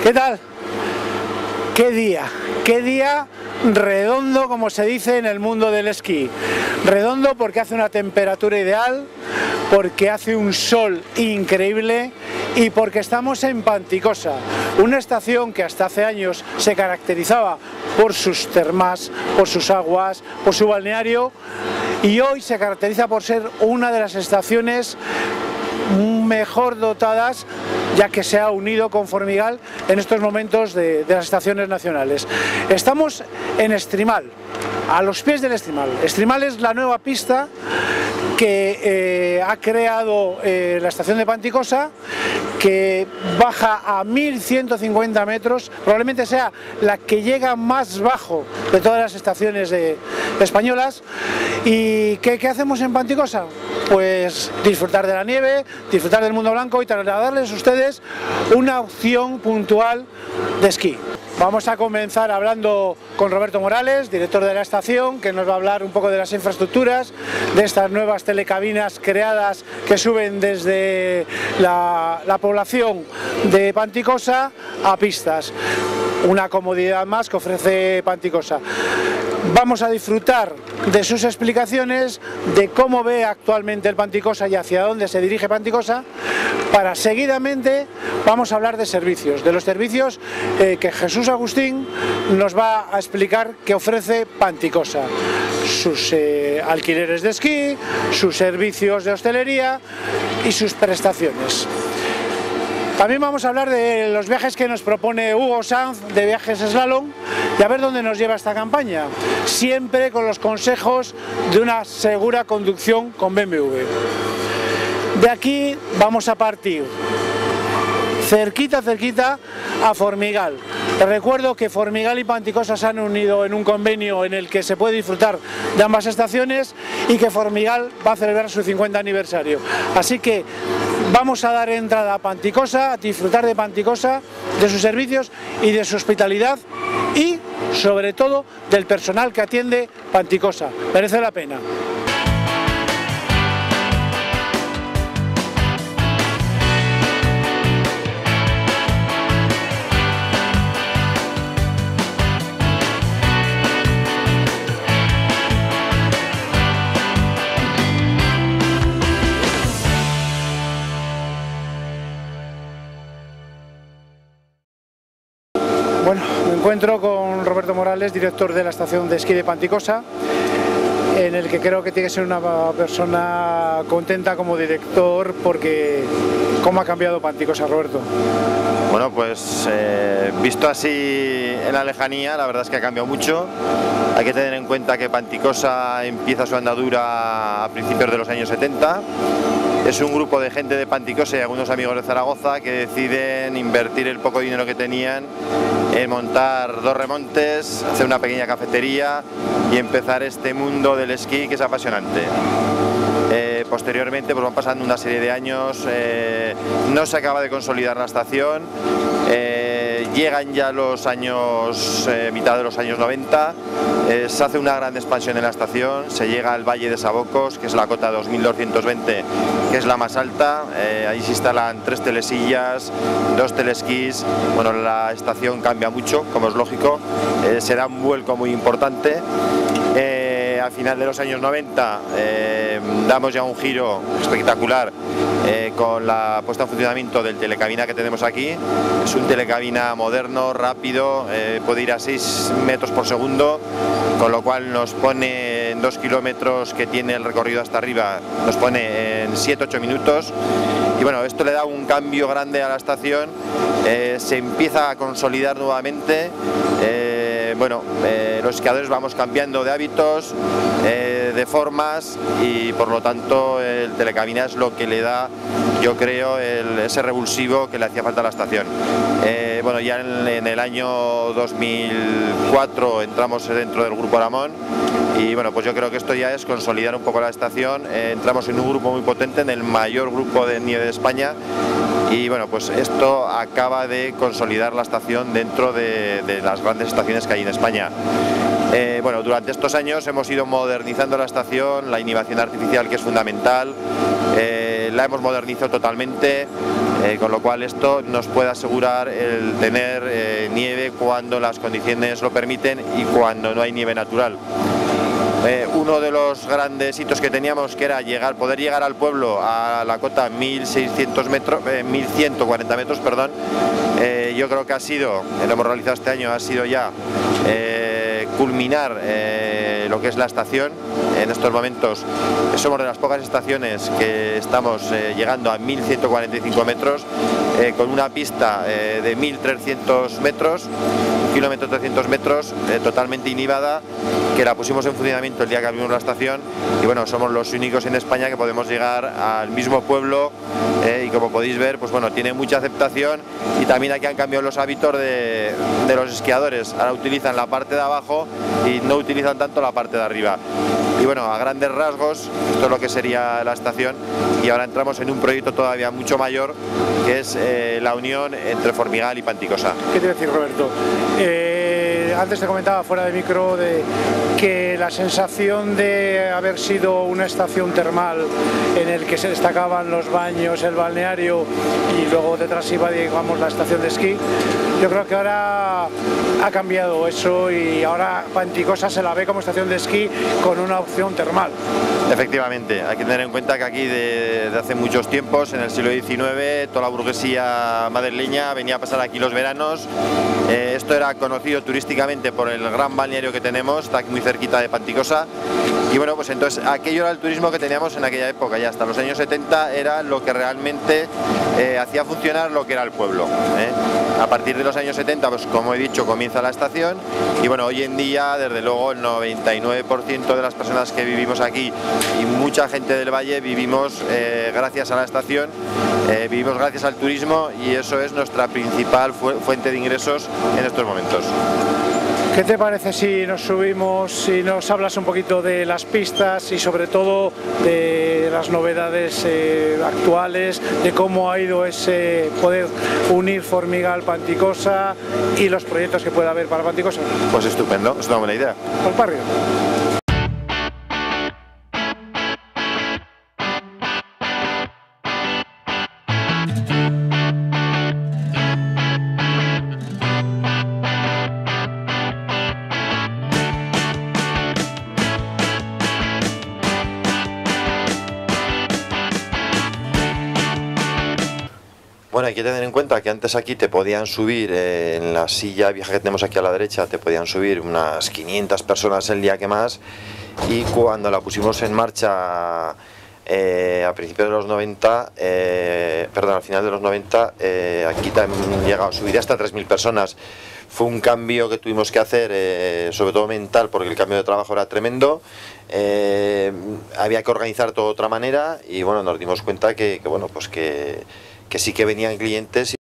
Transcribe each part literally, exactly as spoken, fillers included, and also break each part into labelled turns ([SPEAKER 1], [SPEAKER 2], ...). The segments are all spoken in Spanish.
[SPEAKER 1] ¿Qué tal? ¿Qué día? ¿Qué día redondo, como se dice en el mundo del esquí? Redondo porque hace una temperatura ideal, porque hace un sol increíble y porque estamos en Panticosa, una estación que hasta hace años se caracterizaba por sus termas, por sus aguas, por su balneario, y hoy se caracteriza por ser una de las estaciones mejor dotadas, ya que se ha unido con Formigal en estos momentos de, de las estaciones nacionales. Estamos en Estrimal, a los pies del Estrimal. Estrimal es la nueva pista que eh, ha creado eh, la estación de Panticosa, que baja a mil ciento cincuenta metros, probablemente sea la que llega más bajo de todas las estaciones de, españolas. ¿Y qué, qué hacemos en Panticosa? Pues disfrutar de la nieve, disfrutar del mundo blanco y trasladarles a ustedes una opción puntual de esquí. Vamos a comenzar hablando con Roberto Morales, director de la estación, que nos va a hablar un poco de las infraestructuras, de estas nuevas telecabinas creadas que suben desde la, la población de Panticosa a pistas. Una comodidad más que ofrece Panticosa. Vamos a disfrutar de sus explicaciones, de cómo ve actualmente el Panticosa y hacia dónde se dirige Panticosa, para seguidamente vamos a hablar de servicios, de los servicios eh, que Jesús Agustín nos va a explicar que ofrece Panticosa. Sus eh, alquileres de esquí, sus servicios de hostelería y sus prestaciones. También vamos a hablar de los viajes que nos propone Hugo Sanz de Viajes Slalom y a ver dónde nos lleva esta campaña, siempre con los consejos de una segura conducción con B M W. De aquí vamos a partir cerquita, cerquita a Formigal. Les recuerdo que Formigal y Panticosa se han unido en un convenio en el que se puede disfrutar de ambas estaciones y que Formigal va a celebrar su cincuenta aniversario. Así que vamos a dar entrada a Panticosa, a disfrutar de Panticosa, de sus servicios y de su hospitalidad y, sobre todo, del personal que atiende Panticosa. Merece la pena. Bueno, me encuentro con Roberto Morales, director de la estación de esquí de Panticosa, en el que creo que tiene que ser una persona contenta como director, porque ¿cómo ha cambiado Panticosa, Roberto?
[SPEAKER 2] Bueno, pues eh, visto así en la lejanía, la verdad es que ha cambiado mucho. Hay que tener en cuenta que Panticosa empieza su andadura a principios de los años setenta. Es un grupo de gente de Panticosa y algunos amigos de Zaragoza que deciden invertir el poco dinero que tenían en montar dos remontes, hacer una pequeña cafetería y empezar este mundo del esquí que es apasionante. Eh, posteriormente pues van pasando una serie de años, eh, no se acaba de consolidar la estación, eh, llegan ya los años, eh, mitad de los años noventa, eh, se hace una gran expansión en la estación, se llega al Valle de Sabocos, que es la cota dos mil doscientos veinte, que es la más alta, eh, ahí se instalan tres telesillas, dos telesquís. Bueno, la estación cambia mucho, como es lógico, eh, se da un vuelco muy importante. Eh, a final de los años noventa eh, damos ya un giro espectacular eh, con la puesta en funcionamiento del telecabina que tenemos aquí. Es un telecabina moderno, rápido, eh, puede ir a seis metros por segundo, con lo cual nos pone en dos kilómetros que tiene el recorrido hasta arriba, nos pone en siete ocho minutos. Y bueno, esto le da un cambio grande a la estación, eh, se empieza a consolidar nuevamente. Eh, bueno, eh, los esquiadores vamos cambiando de hábitos, eh, de formas, y por lo tanto el telecabina es lo que le da, yo creo, el, ese revulsivo que le hacía falta a la estación. Eh, bueno, ya en, en el año dos mil cuatro entramos dentro del Grupo Aramón y bueno, pues yo creo que esto ya es consolidar un poco la estación. Eh, entramos en un grupo muy potente, en el mayor grupo de nieve de España. Y bueno, pues esto acaba de consolidar la estación dentro de, de las grandes estaciones que hay en España. Eh, bueno, durante estos años hemos ido modernizando la estación, la inhibición artificial, que es fundamental, eh, eh, la hemos modernizado totalmente, eh, con lo cual esto nos puede asegurar el tener eh, nieve cuando las condiciones lo permiten y cuando no hay nieve natural. Eh, uno de los grandes hitos que teníamos, que era llegar, poder llegar al pueblo a la cota mil seiscientos metros, eh, mil ciento cuarenta metros, perdón, eh, yo creo que ha sido, lo hemos realizado este año, ha sido ya eh, culminar eh, lo que es la estación. En estos momentos somos de las pocas estaciones que estamos eh, llegando a mil ciento cuarenta y cinco metros, eh, con una pista eh, de mil trescientos metros, un kilómetro trescientos metros, eh, totalmente inhibada, que la pusimos en funcionamiento el día que abrimos la estación, y bueno, somos los únicos en España que podemos llegar al mismo pueblo, eh, y como podéis ver, pues bueno, tiene mucha aceptación, y también aquí han cambiado los hábitos de, de los esquiadores. Ahora utilizan la parte de abajo y no utilizan tanto la parte de arriba. Y bueno, a grandes rasgos, esto es lo que sería la estación, y ahora entramos en un proyecto todavía mucho mayor, que es eh, la unión entre Formigal y Panticosa.
[SPEAKER 1] ¿Qué te iba a decir, Roberto? Eh, antes te comentaba fuera de micro de que la sensación de haber sido una estación termal en el que se destacaban los baños, el balneario, y luego detrás iba, digamos, la estación de esquí, yo creo que ahora ha cambiado eso, y ahora Panticosa se la ve como estación de esquí con una opción termal.
[SPEAKER 2] Efectivamente, hay que tener en cuenta que aquí de, de hace muchos tiempos, en el siglo diecinueve, toda la burguesía madrileña venía a pasar aquí los veranos. Eh, esto era conocido turísticamente por el gran balneario que tenemos, está aquí muy cerquita de Panticosa, y bueno, pues entonces aquello era el turismo que teníamos en aquella época, y hasta los años setenta era lo que realmente eh, hacía funcionar lo que era el pueblo, ¿eh? A partir de los años setenta, pues como he dicho, comienza la estación, y bueno, hoy en día, desde luego, el noventa y nueve por ciento de las personas que vivimos aquí y mucha gente del valle vivimos eh, gracias a la estación, eh, vivimos gracias al turismo, y eso es nuestra principal fu fuente de ingresos en estos momentos.
[SPEAKER 1] ¿Qué te parece si nos subimos y nos hablas un poquito de las pistas y sobre todo de las novedades eh, actuales, de cómo ha ido ese poder unir Formigal, Panticosa y los proyectos que pueda haber para Panticosa?
[SPEAKER 2] Pues estupendo, es una buena idea.
[SPEAKER 1] Al barrio.
[SPEAKER 2] Bueno, hay que tener en cuenta que antes aquí te podían subir, eh, en la silla vieja que tenemos aquí a la derecha, te podían subir unas quinientas personas el día que más, y cuando la pusimos en marcha eh, a principios de los noventa, eh, perdón, al final de los noventa, eh, aquí también llegaba a subir hasta tres mil personas. Fue un cambio que tuvimos que hacer, eh, sobre todo mental, porque el cambio de trabajo era tremendo. Eh, había que organizar todo de otra manera, y bueno, nos dimos cuenta que, que bueno, pues que que sí que venían clientes.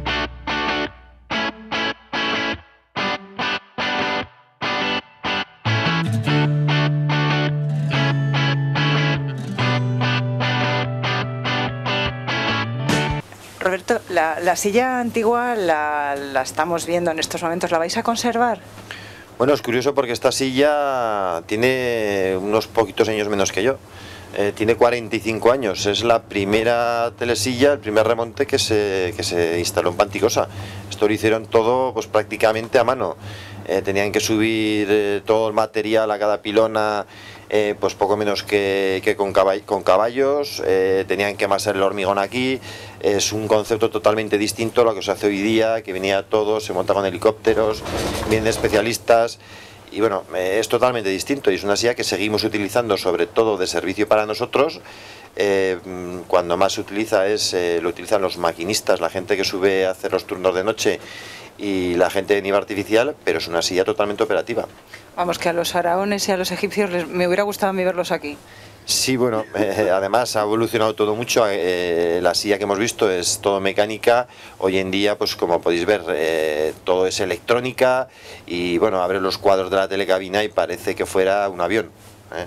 [SPEAKER 3] Roberto, la, la silla antigua la, la estamos viendo en estos momentos, ¿la vais a conservar?
[SPEAKER 2] Bueno, es curioso porque esta silla tiene unos poquitos años menos que yo. Eh, tiene cuarenta y cinco años, es la primera telesilla, el primer remonte que se, que se instaló en Panticosa. Esto lo hicieron todo pues prácticamente a mano. Eh, tenían que subir eh, todo el material a cada pilona, eh, pues poco menos que, que con, caball con caballos, eh, tenían que amasar el hormigón aquí. Es un concepto totalmente distinto a lo que se hace hoy día, que venía todo, se monta con helicópteros, vienen especialistas. Y bueno, es totalmente distinto, y es una silla que seguimos utilizando sobre todo de servicio para nosotros. Eh, cuando más se utiliza es, eh, lo utilizan los maquinistas, la gente que sube a hacer los turnos de noche y la gente de nieve artificial, pero es una silla totalmente operativa.
[SPEAKER 3] Vamos, que a los faraones y a los egipcios les, me hubiera gustado a mí verlos aquí.
[SPEAKER 2] Sí, bueno, eh, además ha evolucionado todo mucho, eh, la silla que hemos visto es todo mecánica, hoy en día pues como podéis ver eh, todo es electrónica, y bueno, abre los cuadros de la telecabina y parece que fuera un avión, ¿eh?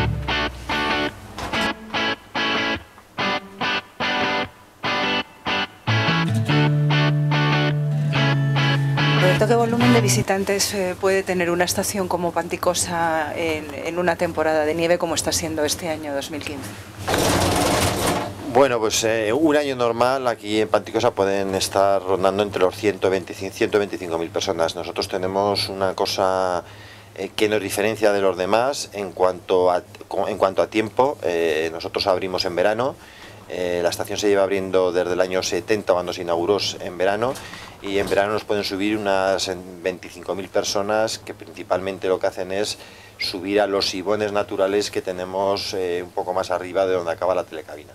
[SPEAKER 3] ¿Qué volumen de visitantes eh, puede tener una estación como Panticosa en, en una temporada de nieve como está siendo este año dos mil quince?
[SPEAKER 2] Bueno, pues eh, un año normal aquí en Panticosa pueden estar rondando entre los ciento veinticinco, ciento veinticinco mil personas. Nosotros tenemos una cosa eh, que nos diferencia de los demás en cuanto a, en cuanto a tiempo. Eh, nosotros abrimos en verano, eh, la estación se lleva abriendo desde el año setenta cuando se inauguró en verano, y en verano nos pueden subir unas veinticinco mil personas que principalmente lo que hacen es subir a los sibones naturales que tenemos eh, un poco más arriba de donde acaba la telecabina.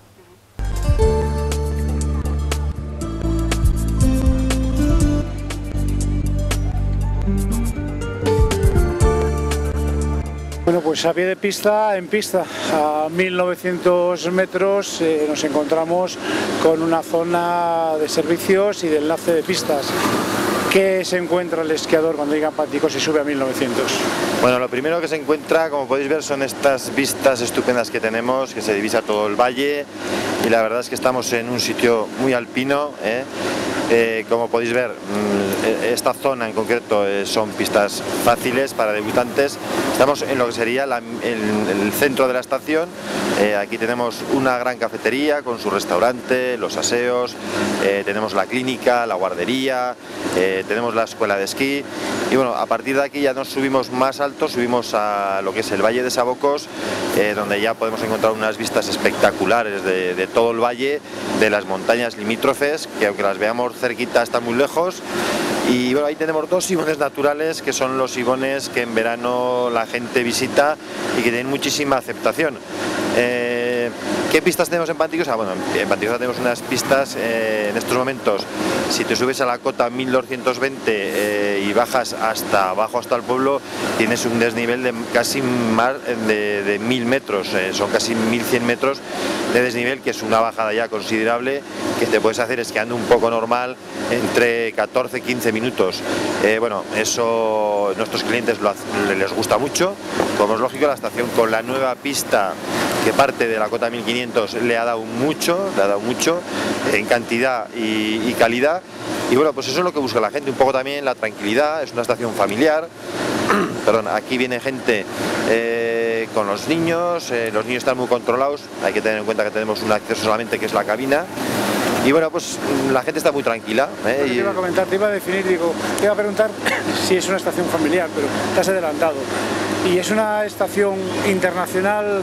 [SPEAKER 1] Bueno, pues a pie de pista, en pista, a mil novecientos metros eh, nos encontramos con una zona de servicios y de enlace de pistas. ¿Qué se encuentra el esquiador cuando llega a Panticosa y sube a mil novecientos?
[SPEAKER 2] Bueno, lo primero que se encuentra, como podéis ver, son estas vistas estupendas que tenemos, que se divisa todo el valle, y la verdad es que estamos en un sitio muy alpino, ¿eh? Eh, como podéis ver, esta zona en concreto eh, son pistas fáciles para debutantes. Estamos en lo que sería la, el, el centro de la estación. Eh, aquí tenemos una gran cafetería con su restaurante, los aseos, eh, tenemos la clínica, la guardería, eh, tenemos la escuela de esquí, y bueno, a partir de aquí ya nos subimos más alto, subimos a lo que es el Valle de Sabocos, eh, donde ya podemos encontrar unas vistas espectaculares de, de todo el valle, de las montañas limítrofes, que aunque las veamos cerquita están muy lejos. Y bueno, ahí tenemos dos sibones naturales, que son los sibones que en verano la gente visita y que tienen muchísima aceptación. Eh, ¿Qué pistas tenemos en Panticosa? Bueno, en Panticosa tenemos unas pistas eh, en estos momentos. Si te subes a la cota mil doscientos veinte eh, y bajas hasta abajo, hasta el pueblo, tienes un desnivel de casi más de, de mil metros, eh, son casi mil cien metros de desnivel, que es una bajada ya considerable, que te puedes hacer esquiando un poco normal entre catorce y quince minutos. Eh, bueno, eso nuestros clientes lo, les gusta mucho. Como es lógico, la estación con la nueva pista que parte de la cota mil quinientos le ha dado mucho, le ha dado mucho en cantidad y, y calidad. Y bueno, pues eso es lo que busca la gente, un poco también la tranquilidad. Es una estación familiar. Perdón, aquí viene gente eh, con los niños, eh, los niños están muy controlados, hay que tener en cuenta que tenemos un acceso solamente que es la cabina. Y bueno, pues la gente está muy tranquila. ¿eh?
[SPEAKER 1] Te iba a comentar, te iba a definir, digo, te iba a preguntar si es una estación familiar, pero te has adelantado. Y es una estación internacional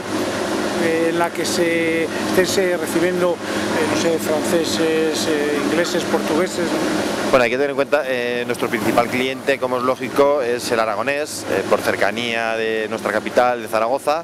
[SPEAKER 1] eh, en la que se estés recibiendo, eh, no sé, franceses, eh, ingleses, portugueses.
[SPEAKER 2] Bueno, hay que tener en cuenta, eh, nuestro principal cliente, como es lógico, es el aragonés, eh, por cercanía de nuestra capital, de Zaragoza.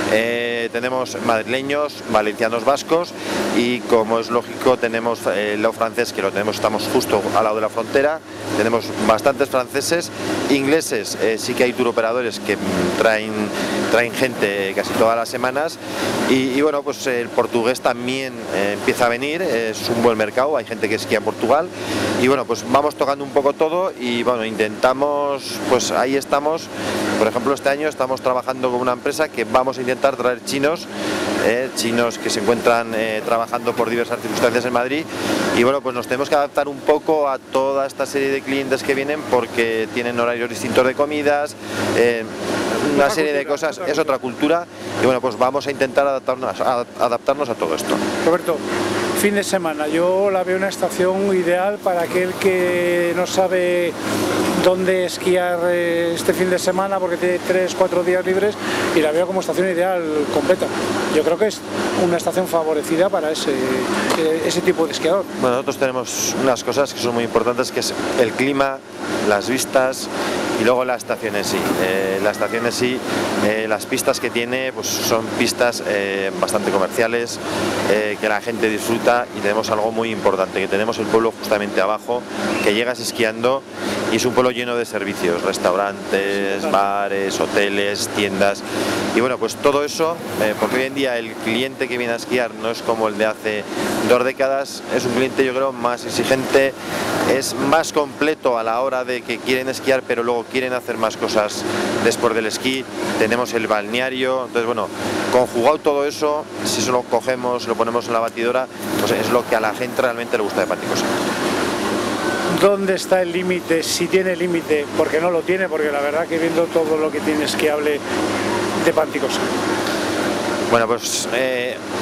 [SPEAKER 2] Eh, tenemos madrileños, valencianos, vascos, y como es lógico tenemos eh, el lado francés, que lo tenemos, estamos justo al lado de la frontera. Tenemos bastantes franceses, ingleses, eh, sí que hay tour operadores que traen, traen gente casi todas las semanas, y, y bueno, pues el portugués también eh, empieza a venir, es un buen mercado, hay gente que esquía en Portugal, y bueno, pues vamos tocando un poco todo, y bueno, intentamos, pues ahí estamos. Por ejemplo, este año estamos trabajando con una empresa que vamos a intentar traer chinos, eh, chinos que se encuentran eh, trabajando por diversas circunstancias en Madrid, y bueno, pues nos tenemos que adaptar un poco a toda esta serie de clientes que vienen, porque tienen horarios distintos de comidas, eh, una
[SPEAKER 1] otra
[SPEAKER 2] serie
[SPEAKER 1] cultura,
[SPEAKER 2] de cosas,
[SPEAKER 1] otra
[SPEAKER 2] es otra cultura, y bueno, pues vamos a intentar adaptarnos a, adaptarnos a todo esto.
[SPEAKER 1] Roberto, fin de semana, yo la veo una estación ideal para aquel que no sabe dónde esquiar este fin de semana porque tiene tres, cuatro días libres, y la veo como estación ideal completa. Yo creo que es una estación favorecida para ese, ese tipo de esquiador.
[SPEAKER 2] Bueno, nosotros tenemos unas cosas que son muy importantes, que es el clima, las vistas y luego la estación en sí. Eh, la estación en sí, eh, las pistas que tiene, pues son pistas eh, bastante comerciales, eh, que la gente disfruta, y tenemos algo muy importante, que tenemos el pueblo justamente abajo, que llegas esquiando y es un pueblo lleno de servicios, restaurantes, bares, hoteles, tiendas, y bueno, pues todo eso, eh, porque hoy en día el cliente que viene a esquiar no es como el de hace dos décadas, es un cliente, yo creo, más exigente, es más completo a la hora de que quieren esquiar, pero luego quieren hacer más cosas después del esquí. Tenemos el balneario, entonces bueno, conjugado todo eso, si eso lo cogemos, lo ponemos en la batidora, pues es lo que a la gente realmente le gusta de Panticosa.
[SPEAKER 1] ¿Dónde está el límite? Si tiene límite, porque no lo tiene, porque la verdad que viendo todo lo que tiene esquiable de Panticosa.
[SPEAKER 2] Bueno, pues eh,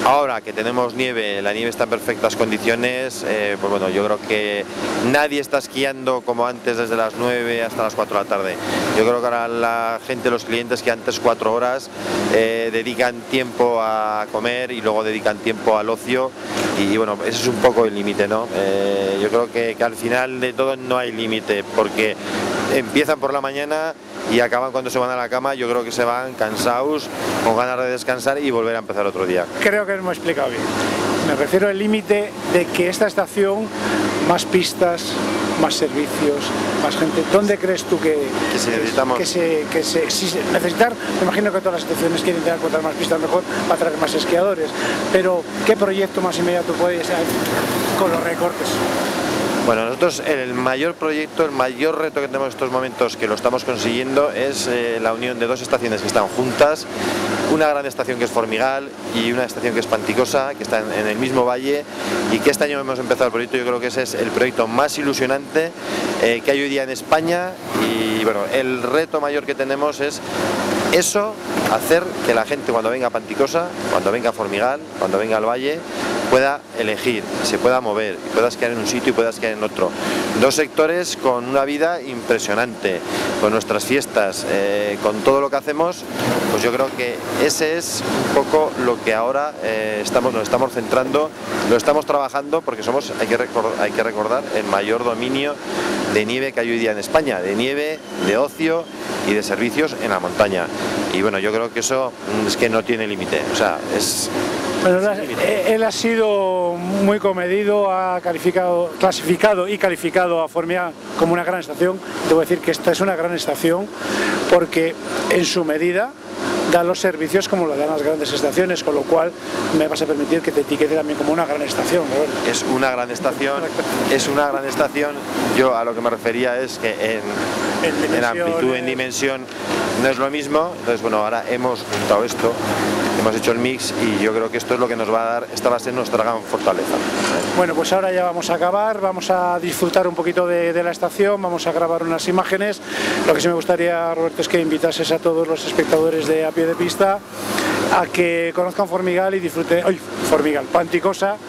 [SPEAKER 2] Ahora que tenemos nieve, la nieve está en perfectas condiciones, eh, pues bueno, yo creo que nadie está esquiando como antes desde las nueve hasta las cuatro de la tarde. Yo creo que ahora la gente, los clientes que antes cuatro horas eh, dedican tiempo a comer y luego dedican tiempo al ocio y, y bueno, ese es un poco el límite, ¿no? Eh, yo creo que, que al final de todo no hay límite porque empiezan por la mañana y acaban cuando se van a la cama. Yo creo que se van cansados, con ganas de descansar y volver a empezar otro día.
[SPEAKER 1] Creo que me he explicado bien. Me refiero al límite de que esta estación, más pistas, más servicios, más gente. ¿Dónde crees tú que,
[SPEAKER 2] que si necesitamos?
[SPEAKER 1] Que se, que se, si se, necesitar, me imagino que todas las estaciones quieren tener contar más pistas mejor para traer más esquiadores, pero ¿qué proyecto más inmediato puede ser con los recortes?
[SPEAKER 2] Bueno, nosotros el mayor proyecto, el mayor reto que tenemos en estos momentos, que lo estamos consiguiendo, es eh, la unión de dos estaciones que están juntas, una gran estación que es Formigal y una estación que es Panticosa, que está en, en el mismo valle, y que este año hemos empezado el proyecto. Yo creo que ese es el proyecto más ilusionante eh, que hay hoy día en España, y bueno, el reto mayor que tenemos es eso, hacer que la gente cuando venga a Panticosa, cuando venga a Formigal, cuando venga al valle, pueda elegir, se pueda mover, y pueda esquiar en un sitio y pueda esquiar en otro. Dos sectores con una vida impresionante, con nuestras fiestas, eh, con todo lo que hacemos, pues yo creo que ese es un poco lo que ahora eh, estamos, nos estamos centrando, lo estamos trabajando porque somos, hay que, recordar, hay que recordar, el mayor dominio de nieve que hay hoy día en España, de nieve, de ocio y de servicios en la montaña. Y bueno, yo creo que eso es que no tiene límite, o sea, es...
[SPEAKER 1] Bueno, él ha sido muy comedido, ha calificado, clasificado y calificado a Formigal como una gran estación. Debo decir que esta es una gran estación porque en su medida da los servicios como lo dan las grandes estaciones, con lo cual me vas a permitir que te etiquete también como una gran estación, ¿no?
[SPEAKER 2] Es una gran estación, es una gran estación. Yo a lo que me refería es que en, en, en amplitud, en dimensión, no es lo mismo. Entonces, bueno, ahora hemos juntado esto, hemos hecho el mix y yo creo que esto es lo que nos va a dar, esta va a ser nuestra gran fortaleza.
[SPEAKER 1] Bueno, pues ahora ya vamos a acabar, vamos a disfrutar un poquito de, de la estación, vamos a grabar unas imágenes. Lo que sí me gustaría, Roberto, es que invitases a todos los espectadores de A Pie de Pista a que conozcan Formigal y disfruten, ¡ay! Formigal, Panticosa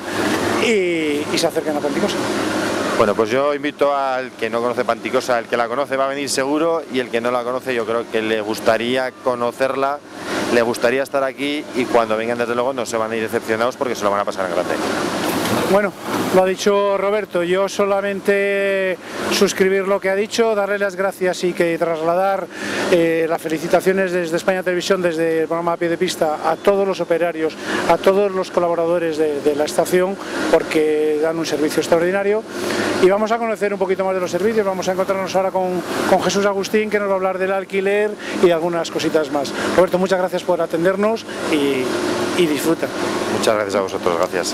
[SPEAKER 1] y, y se acerquen a Panticosa.
[SPEAKER 2] Bueno, pues yo invito al que no conoce Panticosa, el que la conoce va a venir seguro, y el que no la conoce yo creo que le gustaría conocerla, le gustaría estar aquí, y cuando vengan desde luego no se van a ir decepcionados porque se lo van a pasar en grande.
[SPEAKER 1] Bueno, lo ha dicho Roberto, yo solamente suscribir lo que ha dicho, darle las gracias y que trasladar eh, las felicitaciones desde España Televisión, desde el programa A Pie de Pista, a todos los operarios, a todos los colaboradores de, de la estación, porque dan un servicio extraordinario. Y vamos a conocer un poquito más de los servicios, vamos a encontrarnos ahora con, con Jesús Agustín, que nos va a hablar del alquiler y de algunas cositas más. Roberto, muchas gracias por atendernos y, y disfruta.
[SPEAKER 2] Muchas gracias a vosotros, gracias.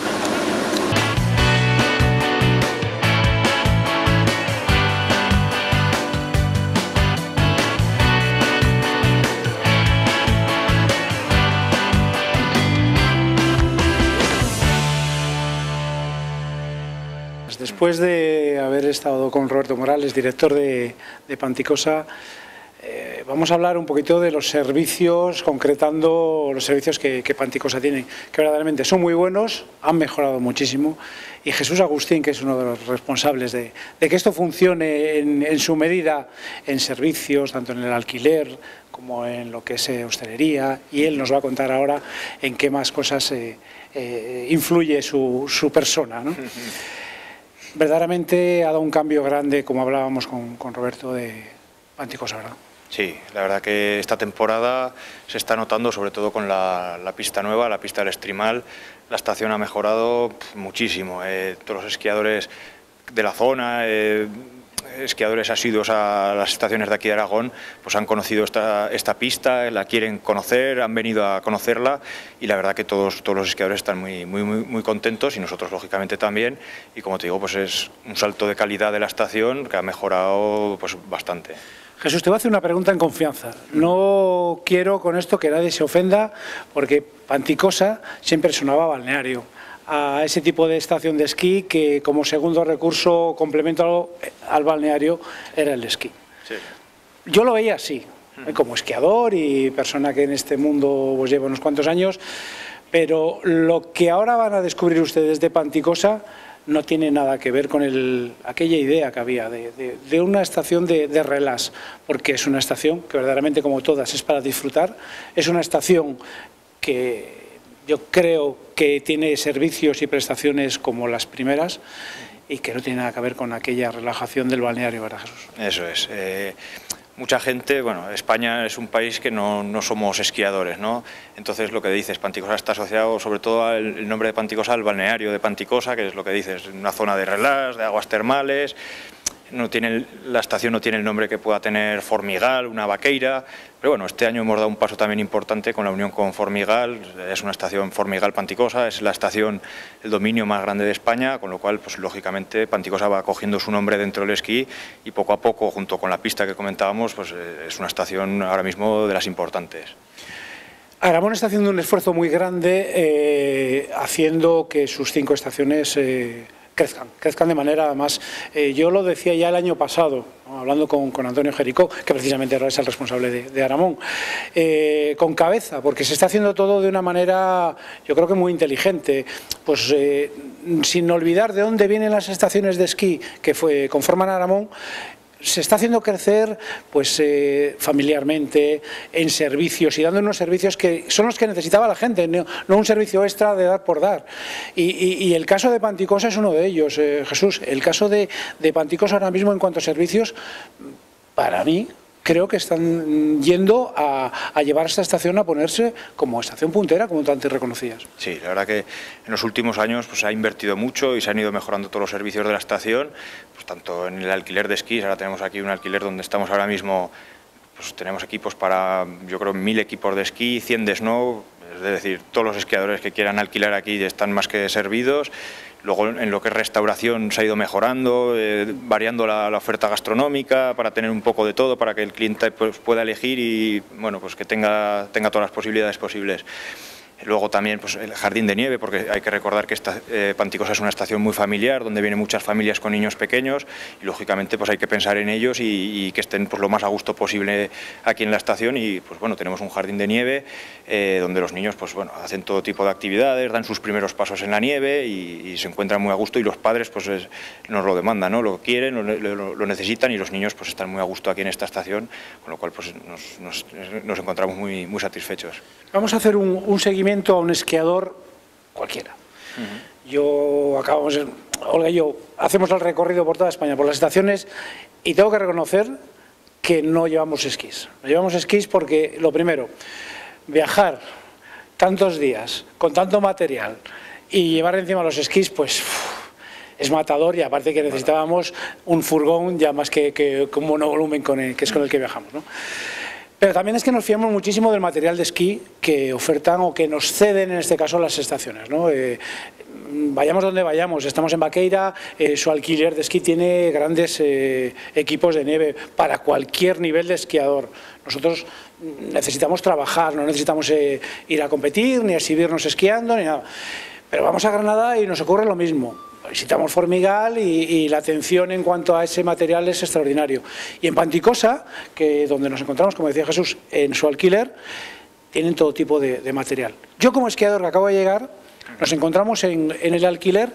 [SPEAKER 1] Después de haber estado con Roberto Morales, director de, de Panticosa, eh, vamos a hablar un poquito de los servicios, concretando los servicios que, que Panticosa tiene, que verdaderamente son muy buenos, han mejorado muchísimo, y Jesús Agustín, que es uno de los responsables de, de que esto funcione en, en su medida en servicios, tanto en el alquiler como en lo que es eh, hostelería, y él nos va a contar ahora en qué más cosas eh, eh, influye su, su persona, ¿no? Verdaderamente ha dado un cambio grande, como hablábamos con, con Roberto, de Panticosa, ¿verdad?
[SPEAKER 4] Sí, la verdad que esta temporada se está notando, sobre todo con la, la pista nueva, la pista del Extremal. La estación ha mejorado muchísimo. Eh, todos los esquiadores de la zona, eh, esquiadores asiduos a las estaciones de aquí de Aragón, pues han conocido esta, esta pista, la quieren conocer, han venido a conocerla, y la verdad que todos, todos los esquiadores están muy, muy, muy, muy contentos, y nosotros lógicamente también, y como te digo, pues es un salto de calidad de la estación que ha mejorado pues bastante.
[SPEAKER 1] Jesús, te voy a hacer una pregunta en confianza. No quiero con esto que nadie se ofenda, porque Panticosa siempre sonaba balneario, a ese tipo de estación de esquí que como segundo recurso, complemento al, al balneario, era el esquí. Sí. Yo lo veía así, como esquiador y persona que en este mundo pues, lleva unos cuantos años, Pero lo que ahora van a descubrir ustedes de Panticosa no tiene nada que ver con el, aquella idea que había de, de, de una estación de, de relax, porque es una estación que verdaderamente, como todas, es para disfrutar. Es una estación que yo creo que tiene servicios y prestaciones como las primeras y que no tiene nada que ver con aquella relajación del balneario, ¿verdad, Jesús?
[SPEAKER 4] Eso es. Eh... Mucha gente, bueno, España es un país que no, no somos esquiadores, ¿no? Entonces lo que dices, Panticosa está asociado sobre todo al el nombre de Panticosa al balneario de Panticosa, que es lo que dices, una zona de relax, de aguas termales. No tiene, la estación no tiene el nombre que pueda tener Formigal, una vaqueira, pero bueno, este año hemos dado un paso también importante con la unión con Formigal. Es una estación Formigal Panticosa, es la estación, el dominio más grande de España, con lo cual, pues lógicamente, Panticosa va cogiendo su nombre dentro del esquí y poco a poco, junto con la pista que comentábamos, pues es una estación ahora mismo de las importantes.
[SPEAKER 1] Aramón está haciendo un esfuerzo muy grande eh, haciendo que sus cinco estaciones eh, crezcan, crezcan de manera, además, eh, yo lo decía ya el año pasado, ¿no? Hablando con, con Antonio Jericó, que precisamente ahora es el responsable de, de Aramón, eh, con cabeza, porque se está haciendo todo de una manera, yo creo que muy inteligente, pues eh, sin olvidar de dónde vienen las estaciones de esquí que fue, conforman Aramón. Se está haciendo crecer pues eh, familiarmente, en servicios y dando unos servicios que son los que necesitaba la gente, no, no un servicio extra de dar por dar. Y, y, y el caso de Panticosa es uno de ellos, eh, Jesús. El caso de, de Panticosa ahora mismo en cuanto a servicios, para mí, creo que están yendo a, a llevar esta estación a ponerse como estación puntera, como tú antes reconocías.
[SPEAKER 4] Sí, la verdad que en los últimos años pues, se ha invertido mucho y se han ido mejorando todos los servicios de la estación, pues, tanto en el alquiler de esquís. Ahora tenemos aquí un alquiler donde estamos ahora mismo, pues tenemos equipos para, yo creo, mil equipos de esquí, cien de snow, es decir, todos los esquiadores que quieran alquilar aquí están más que servidos. Luego, en lo que es restauración, se ha ido mejorando, eh, variando la, la oferta gastronómica para tener un poco de todo, para que el cliente pues, pueda elegir y bueno, pues que tenga, tenga todas las posibilidades posibles. Luego también pues, el jardín de nieve, porque hay que recordar que esta, eh, Panticosa es una estación muy familiar, donde vienen muchas familias con niños pequeños y lógicamente pues, hay que pensar en ellos y, y que estén pues, lo más a gusto posible aquí en la estación. Y pues bueno, tenemos un jardín de nieve eh, donde los niños pues, bueno, hacen todo tipo de actividades, dan sus primeros pasos en la nieve y, y se encuentran muy a gusto y los padres pues, es, nos lo demandan, ¿no? Lo quieren, lo, lo, lo necesitan y los niños pues, están muy a gusto aquí en esta estación, con lo cual pues, nos, nos, nos encontramos muy, muy satisfechos.
[SPEAKER 1] Vamos a hacer un, un seguimiento a un esquiador cualquiera. Uh-huh. Yo acabamos, Olga y yo hacemos el recorrido por toda España, por las estaciones, y tengo que reconocer que no llevamos esquís. No llevamos esquís porque, lo primero, viajar tantos días con tanto material y llevar encima los esquís, pues uff, es matador, y aparte que necesitábamos un furgón ya más que, que, que un monovolumen con el, que es con el que viajamos, ¿no? Pero también es que nos fiamos muchísimo del material de esquí que ofertan o que nos ceden, en este caso, las estaciones, ¿no? Eh, vayamos donde vayamos, estamos en Vaqueira, eh, su alquiler de esquí tiene grandes eh, equipos de nieve para cualquier nivel de esquiador. Nosotros necesitamos trabajar, no necesitamos eh, ir a competir, ni exhibirnos esquiando, ni nada. Pero vamos a Granada y nos ocurre lo mismo. Visitamos Formigal y, y la atención en cuanto a ese material es extraordinario. Y en Panticosa, que donde nos encontramos, como decía Jesús, en su alquiler, tienen todo tipo de, de material. Yo como esquiador que acabo de llegar, nos encontramos en, en el alquiler.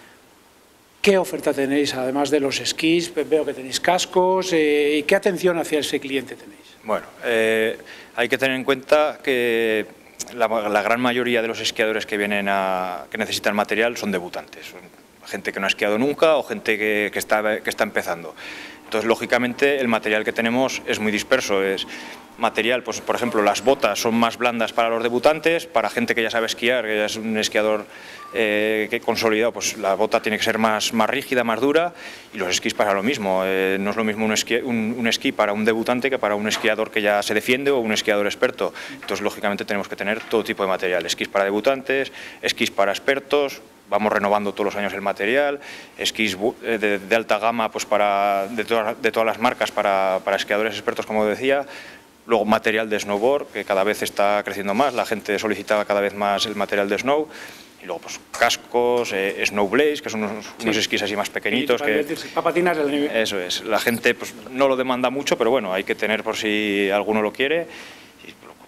[SPEAKER 1] ¿Qué oferta tenéis, además de los esquís? Veo que tenéis cascos. Eh, ¿Y qué atención hacia ese cliente tenéis?
[SPEAKER 4] Bueno, eh, hay que tener en cuenta que la, la gran mayoría de los esquiadores que vienen a, que necesitan material son debutantes. Son gente que no ha esquiado nunca o gente que, que, está, que está empezando. Entonces, lógicamente, el material que tenemos es muy disperso. Es material, pues, por ejemplo, las botas son más blandas para los debutantes, para gente que ya sabe esquiar, que ya es un esquiador eh, que consolidado, pues la bota tiene que ser más, más rígida, más dura, y los esquís para lo mismo. Eh, no es lo mismo un esquí, un, un esquí para un debutante que para un esquiador que ya se defiende o un esquiador experto. Entonces, lógicamente, tenemos que tener todo tipo de material. Esquís para debutantes, esquís para expertos. Vamos renovando todos los años el material, esquís de, de alta gama pues para, de, to de todas las marcas para, para esquiadores expertos, como decía. Luego material de snowboard, que cada vez está creciendo más, la gente solicitaba cada vez más el material de snow. Y luego pues cascos, eh, snowblades, que son unos, sí. unos esquís así más pequeñitos.
[SPEAKER 1] Para,
[SPEAKER 4] que,
[SPEAKER 1] para patinar el nivel.
[SPEAKER 4] Eso es, la gente pues, no lo demanda mucho, pero bueno, hay que tener por si alguno lo quiere. Y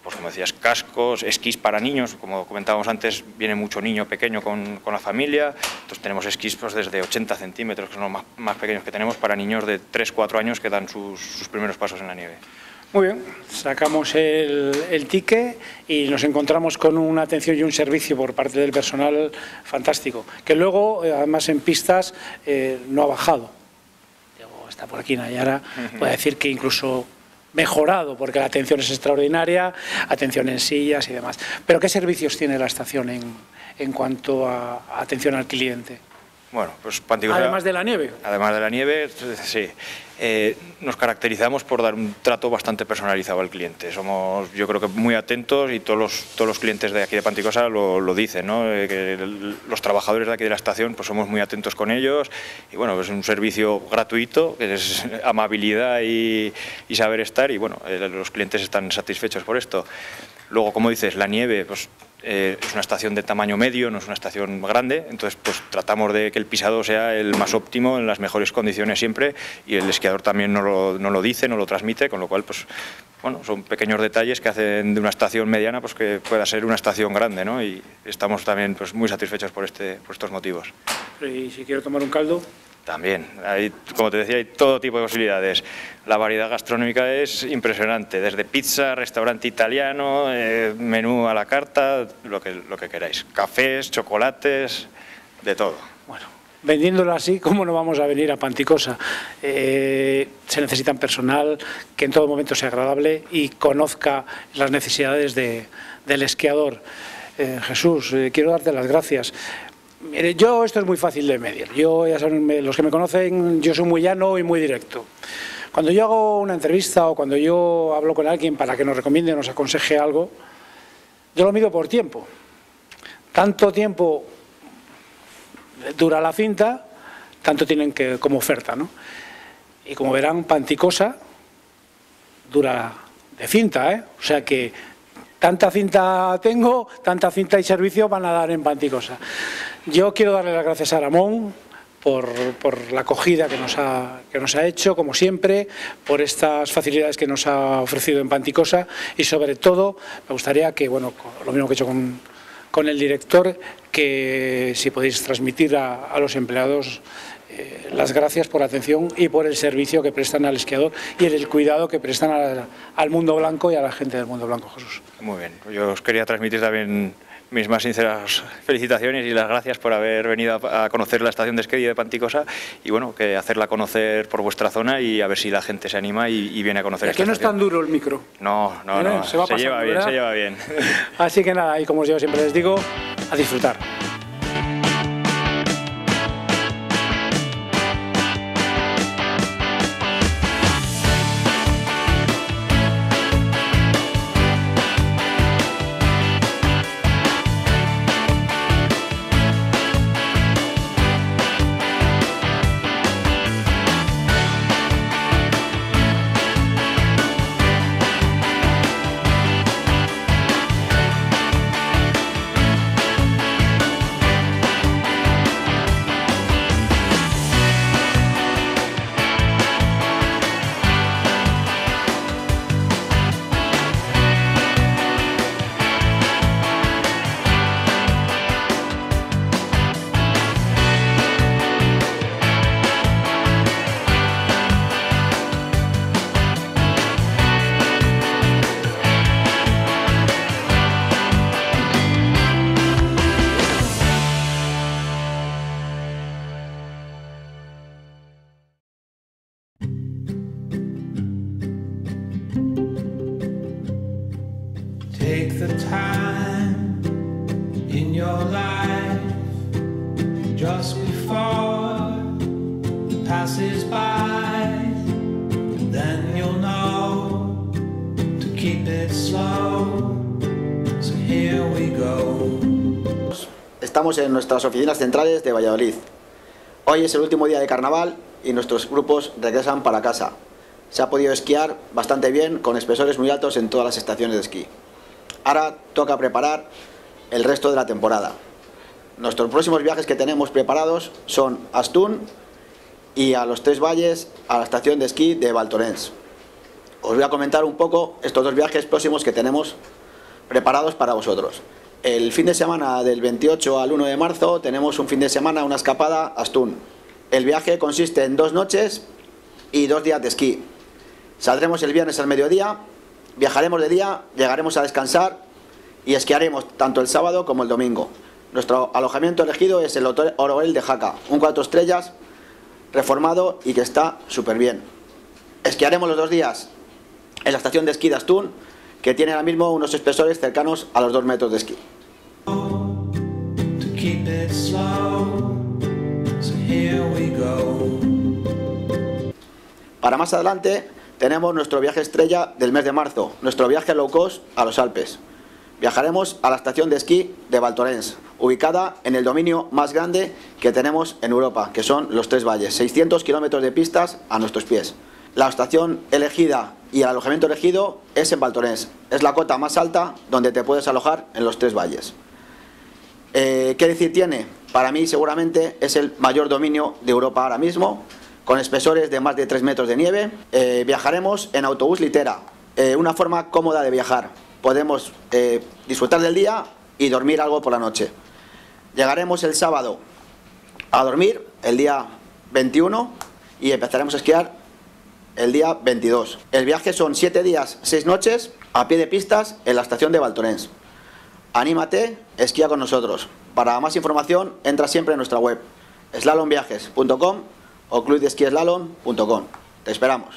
[SPEAKER 4] pues como decías, cascos, esquís para niños, como comentábamos antes, viene mucho niño pequeño con, con la familia, entonces tenemos esquís pues, desde ochenta centímetros, que son los más, más pequeños que tenemos, para niños de tres cuatro años que dan sus, sus primeros pasos en la nieve.
[SPEAKER 1] Muy bien, sacamos el, el ticket y nos encontramos con una atención y un servicio por parte del personal fantástico, que luego, además en pistas, eh, no ha bajado. Digo, está por aquí Nayara, puede decir que incluso mejorado, porque la atención es extraordinaria, atención en sillas y demás. Pero ¿qué servicios tiene la estación en, en cuanto a, a atención al cliente?
[SPEAKER 4] Bueno, pues Panticosa,
[SPEAKER 1] además de la nieve.
[SPEAKER 4] Además de la nieve, sí. Eh, nos caracterizamos por dar un trato bastante personalizado al cliente. Somos, yo creo que muy atentos y todos los, todos los clientes de aquí de Panticosa lo, lo dicen, ¿no? Eh, que el, los trabajadores de aquí de la estación pues somos muy atentos con ellos y bueno, es un servicio gratuito, que es amabilidad y, y saber estar y bueno, eh, los clientes están satisfechos por esto. Luego, como dices, la nieve, pues Eh, es una estación de tamaño medio, no es una estación grande, entonces pues tratamos de que el pisado sea el más óptimo, en las mejores condiciones siempre, y el esquiador también no lo, no lo dice, no lo transmite, con lo cual pues bueno, son pequeños detalles que hacen de una estación mediana pues que pueda ser una estación grande, ¿no? Y estamos también pues muy satisfechos por, este, por estos motivos.
[SPEAKER 1] ¿Y si quiero tomar un caldo?
[SPEAKER 4] También, hay, como te decía, hay todo tipo de posibilidades. La variedad gastronómica es impresionante, desde pizza, restaurante italiano, eh, menú a la carta, lo que, lo que queráis. Cafés, chocolates, de todo.
[SPEAKER 1] Bueno, vendiéndolo así, ¿cómo no vamos a venir a Panticosa? Eh, se necesita personal que en todo momento sea agradable y conozca las necesidades de, del esquiador. Eh, Jesús, eh, quiero darte las gracias. Mire, yo esto es muy fácil de medir. Yo, ya saben, los que me conocen, yo soy muy llano y muy directo. Cuando yo hago una entrevista o cuando yo hablo con alguien para que nos recomiende o nos aconseje algo, yo lo mido por tiempo. Tanto tiempo dura la cinta, tanto tienen que como oferta, ¿no? Y como verán, Panticosa dura de cinta, ¿eh? O sea que tanta cinta tengo, tanta cinta y servicio van a dar en Panticosa. Yo quiero darle las gracias a Ramón por, por la acogida que nos, ha, que nos ha hecho, como siempre, por estas facilidades que nos ha ofrecido en Panticosa y sobre todo me gustaría que, bueno, lo mismo que he hecho con, con el director, que si podéis transmitir a, a los empleados eh, las gracias por la atención y por el servicio que prestan al esquiador y el, el cuidado que prestan a, al mundo blanco y a la gente del mundo blanco, Jesús.
[SPEAKER 4] Muy bien, yo os quería transmitir también mis más sinceras felicitaciones y las gracias por haber venido a conocer la estación de esquí de Panticosa y bueno, que hacerla conocer por vuestra zona y a ver si la gente se anima y, y viene a conocer esta
[SPEAKER 1] estación. ¿Es que no es tan duro el micro?
[SPEAKER 4] No, no, no,
[SPEAKER 1] se, va
[SPEAKER 4] se
[SPEAKER 1] pasando,
[SPEAKER 4] lleva bien,
[SPEAKER 1] ¿verdad?
[SPEAKER 4] se lleva bien.
[SPEAKER 1] Así que nada, y como yo siempre les digo, a disfrutar.
[SPEAKER 5] Take the time in your life just before it passes by, then you'll know to keep it slow. So here we go.
[SPEAKER 6] Estamos en nuestras oficinas centrales de Valladolid. Hoy es el último día de carnaval y nuestros grupos regresan para casa. Se ha podido esquiar bastante bien con espesores muy altos en todas las estaciones de esquí. Ahora toca preparar el resto de la temporada. Nuestros próximos viajes que tenemos preparados son a Astún y a los Tres Valles, a la estación de esquí de Val Thorens. os voy a comentar un poco estos dos viajes próximos que tenemos preparados para vosotros. El fin de semana del veintiocho al uno de marzo tenemos un fin de semana, una escapada a Astún. El viaje consiste en dos noches y dos días de esquí. Saldremos el viernes al mediodía, viajaremos de día, llegaremos a descansar y esquiaremos tanto el sábado como el domingo. Nuestro alojamiento elegido es el Hotel Oroel de Jaca, un cuatro estrellas reformado y que está súper bien. Esquiaremos los dos días en la estación de esquí de Astún, que tiene ahora mismo unos espesores cercanos a los dos metros de esquí. Para más adelante tenemos nuestro viaje estrella del mes de marzo, nuestro viaje low cost a los Alpes. Viajaremos a la estación de esquí de Val Thorens, ubicada en el dominio más grande que tenemos en Europa, que son los Tres Valles, seiscientos kilómetros de pistas a nuestros pies. La estación elegida y el alojamiento elegido es en Val Thorens, es la cota más alta donde te puedes alojar en los Tres Valles. Eh, ¿Qué decir tiene? Para mí seguramente es el mayor dominio de Europa ahora mismo, con espesores de más de tres metros de nieve. Eh, viajaremos en autobús litera, eh, una forma cómoda de viajar. Podemos eh, disfrutar del día y dormir algo por la noche. Llegaremos el sábado a dormir, el día veintiuno, y empezaremos a esquiar el día veintidós. El viaje son siete días, seis noches, a pie de pistas en la estación de Val Thorens. Anímate, esquía con nosotros. Para más información, entra siempre en nuestra web, slalom viajes punto com o club de esquí slalom punto com. Te esperamos.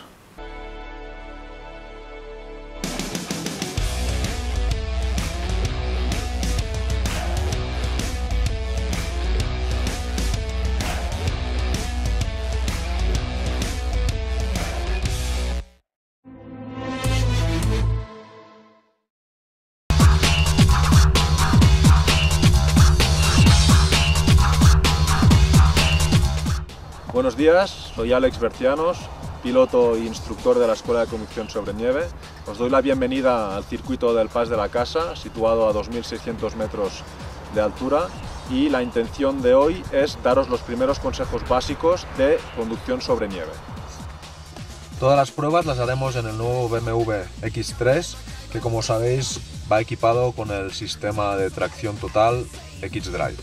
[SPEAKER 7] Buenos días, soy Alex Bercianos, piloto e instructor de la Escuela de Conducción sobre Nieve. Os doy la bienvenida al circuito del Pas de la Casa, situado a dos mil seiscientos metros de altura, y la intención de hoy es daros los primeros consejos básicos de conducción sobre nieve.
[SPEAKER 8] Todas las pruebas las haremos en el nuevo B M W X tres, que como sabéis va equipado con el sistema de tracción total X-Drive.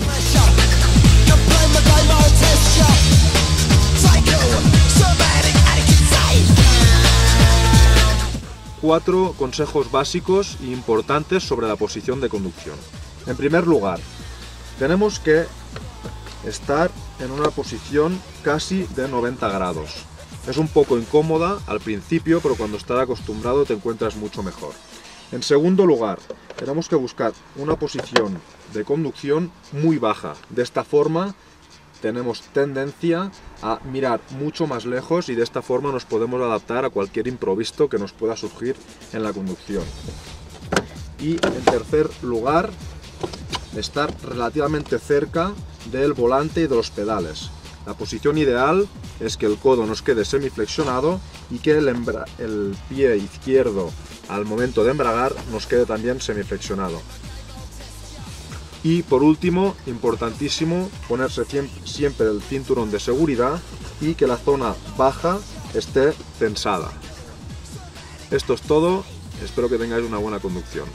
[SPEAKER 8] Cuatro consejos básicos e importantes sobre la posición de conducción. En primer lugar, tenemos que estar en una posición casi de noventa grados. Es un poco incómoda al principio, pero cuando estás acostumbrado te encuentras mucho mejor. En segundo lugar, tenemos que buscar una posición de conducción muy baja. De esta forma tenemos tendencia a mirar mucho más lejos y de esta forma nos podemos adaptar a cualquier imprevisto que nos pueda surgir en la conducción. Y en tercer lugar, estar relativamente cerca del volante y de los pedales. La posición ideal es que el codo nos quede semiflexionado y que el, el pie izquierdo al momento de embragar nos quede también semiflexionado. Y por último, importantísimo, ponerse siempre el cinturón de seguridad y que la zona baja esté tensada. Esto es todo, espero que tengáis una buena conducción.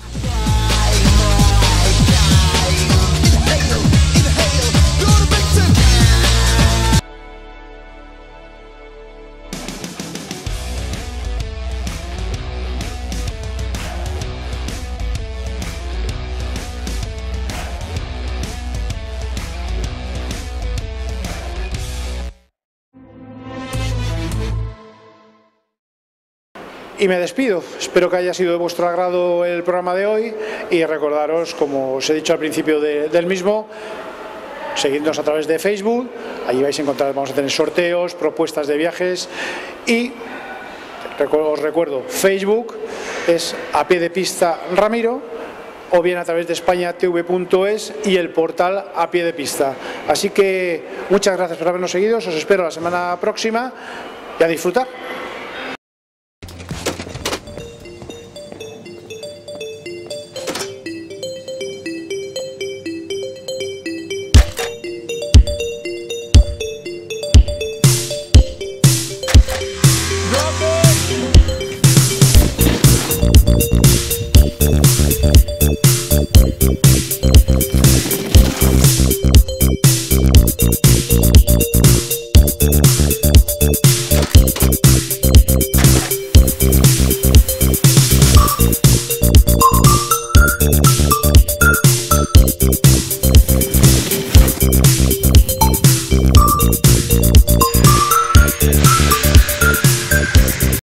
[SPEAKER 1] Y me despido, espero que haya sido de vuestro agrado el programa de hoy y recordaros, como os he dicho al principio de, del mismo, seguidnos a través de Facebook, allí vais a encontrar, vamos a tener sorteos, propuestas de viajes y os recuerdo, Facebook es a pie de pista Ramiro o bien a través de españa t v punto es y el portal a pie de pista. Así que muchas gracias por habernos seguido, os espero la semana próxima y a disfrutar.